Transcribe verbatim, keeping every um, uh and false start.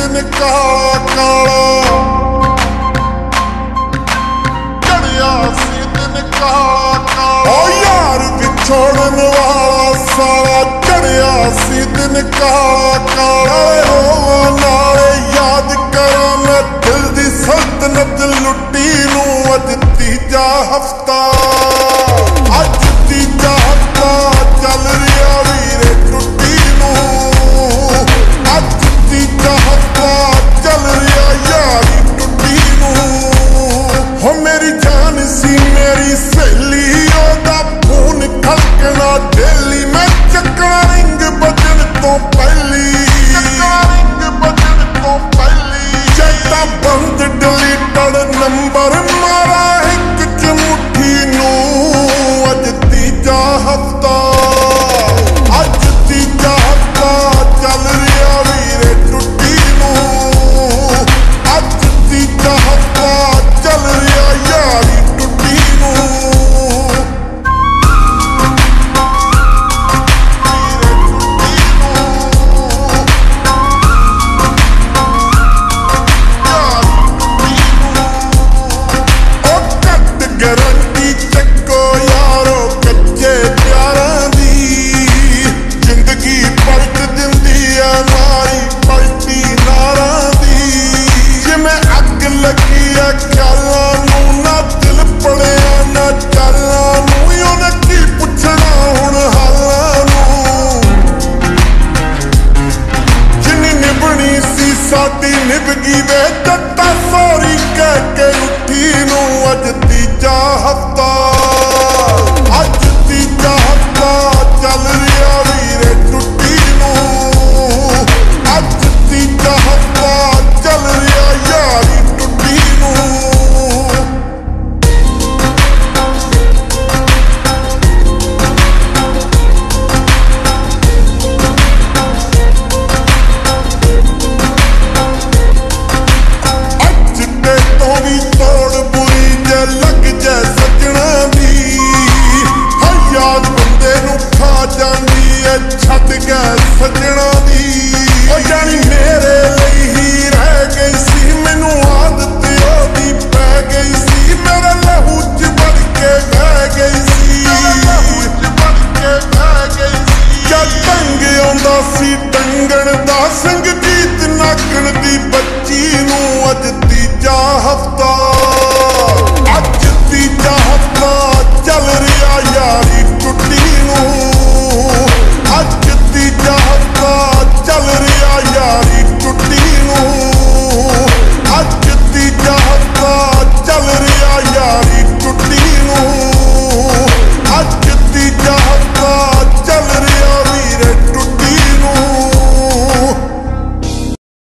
दिन काला काला चढ़िया सी दिन काला काला ओ यार विछोड़न वाला साला चढ़िया सी दिन काला काला ओ नाले याद करा मैं दिल दी सल्तनत लुटी नू अज तीजा हफ्ता अज तीजा हफ्ता चल रिया वीरे टुटी नू अज तीजा हफ्ता चल रिया यारी टुटी नू हो मेरी जान सी मेरी सहेली ओदा फोन खड़कना डेली मैं चकना रिंग बजन तो पहली चकना रिंग बजन तो पहली चेता बंद डिलीटेड नंबर मारा एक चमुठी नू अज तीजा हफ्ता अज तीजा हफ्ता चल रिया वीरे टुटी नू अज तीजा हफ्ता चल रिया यारी टुटी नू गारंटी चक्को यारो कच्चे प्यारां दी जिंदगी पलट दिंदी है मारी पलटी नारां दी जिवें अग लगी है ख्यालां नूं ना दिल पड़िया ना चालां नूं उन्हें की पुछना हुण हालां नूं जिन्नी निभनी सी साडी निभ गई वे जट्टा सॉरी कह के उठी नूं अज तीजा हफ्ता अज तीजा हफ्ता चल रिया वीरे टुटी नू अज तीजा हफ्ता चल रिया यारी टुटी नू अज ते तो भी तोड़ बुरी जे लग जे सजना दी हर याद बंदे नू खा जांदी है छड्ड गए सजना दी ओ जानी मेरे लिए ही रह गई सी मैनू आदत ओदी पै गई सी मेरे लहू च बढ़ के बह गई सी लहू च बढ़ के बह गई सी जद तंग आंदा सी टंगण दा संगीत नाकण दी बच्ची नू अज तीजा हफ्ता